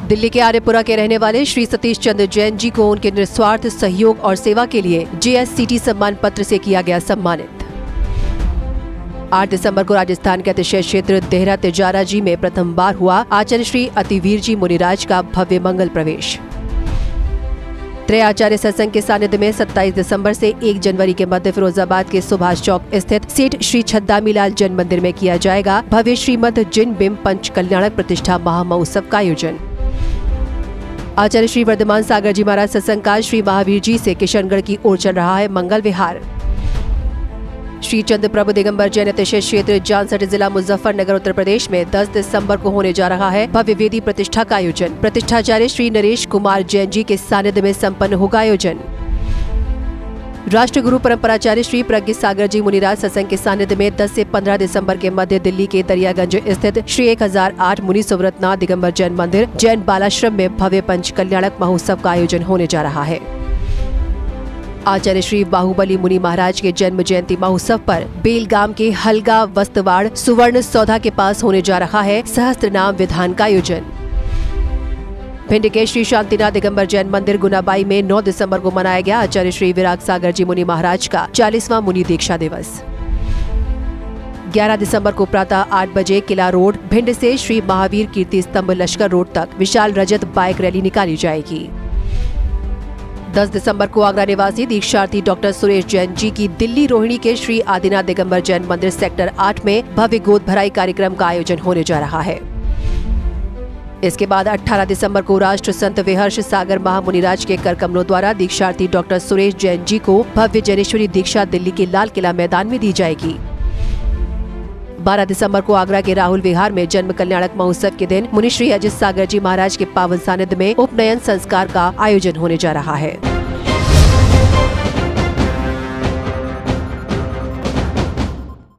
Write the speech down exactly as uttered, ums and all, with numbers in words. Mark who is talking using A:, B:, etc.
A: दिल्ली के आर्यपुरा के रहने वाले श्री सतीश चंद्र जैन जी को उनके निस्वार्थ सहयोग और सेवा के लिए जे एस सी टी सम्मान पत्र से किया गया सम्मानित। आठ दिसंबर को राजस्थान के अतिशय क्षेत्र देहरा तिजारा जी में प्रथम बार हुआ आचार्य श्री अतिवीर जी मुनिराज का भव्य मंगल प्रवेश। त्रय आचार्य सत्संग के सानिध्य में सत्ताईस दिसंबर से एक जनवरी के मध्य फिरोजाबाद के सुभाष चौक स्थित सेठ श्री छद्दामीलाल जैन मंदिर में किया जाएगा भव्य श्रीमद जिन बिंब पंच कल्याणक प्रतिष्ठा महामहोत्सव का आयोजन। आचार्य श्री वर्धमान सागर जी महाराज सत्संग काल श्री महावीर जी से किशनगढ़ की ओर चल रहा है मंगल विहार। श्री चंद्र प्रभु दिगंबर जैन अतिशय क्षेत्र जानसठ जिला मुजफ्फरनगर उत्तर प्रदेश में दस दिसंबर को होने जा रहा है भव्य वेदी प्रतिष्ठा का आयोजन। प्रतिष्ठाचार्य श्री नरेश कुमार जैन जी के सानिध्य में संपन्न होगा आयोजन। राष्ट्र गुरु परंपराचार्य श्री प्रज्ञ सागर जी मुनिराज सत्संग के सानिध्य में दस से पंद्रह दिसंबर के मध्य दिल्ली के दरियागंज स्थित श्री एक हजार आठ मुनि सुव्रतनाथ दिगंबर जैन मंदिर जैन बालाश्रम में भव्य पंच कल्याणक महोत्सव का आयोजन होने जा रहा है। आचार्य श्री बाहुबली मुनि महाराज के जन्म जयंती महोत्सव पर बेलगाम के हलगा वस्तवाड़ सुवर्ण सौधा के पास होने जा रहा है सहस्त्र नाम विधान का आयोजन। भिंड के श्री शांतिनाथ दिगंबर जैन मंदिर गुनाबाई में नौ दिसंबर को मनाया गया आचार्य श्री विराग सागर जी मुनि महाराज का चालीसवां मुनि दीक्षा दिवस। ग्यारह दिसंबर को प्रातः आठ बजे किला रोड भिंड से श्री महावीर कीर्ति स्तंभ लश्कर रोड तक विशाल रजत बाइक रैली निकाली जाएगी। दस दिसंबर को आगरा निवासी दीक्षार्थी डॉक्टर सुरेश जैन जी की दिल्ली रोहिणी के श्री आदिनाथ दिगंबर जैन मंदिर सेक्टर आठ में भव्य गोद भराई कार्यक्रम का आयोजन होने जा रहा है। इसके बाद अठारह दिसंबर को राष्ट्र संत विहर्ष सागर महामुनिराज के कर कमलों द्वारा दीक्षार्थी डॉक्टर सुरेश जैन जी को भव्य जैनेश्वरी दीक्षा दिल्ली के लाल किला मैदान में दी जाएगी। बारह दिसंबर को आगरा के राहुल विहार में जन्म कल्याणक महोत्सव के दिन मुनि श्री अजित सागर जी महाराज के पावन सानिध्य में उपनयन संस्कार का आयोजन होने जा रहा है।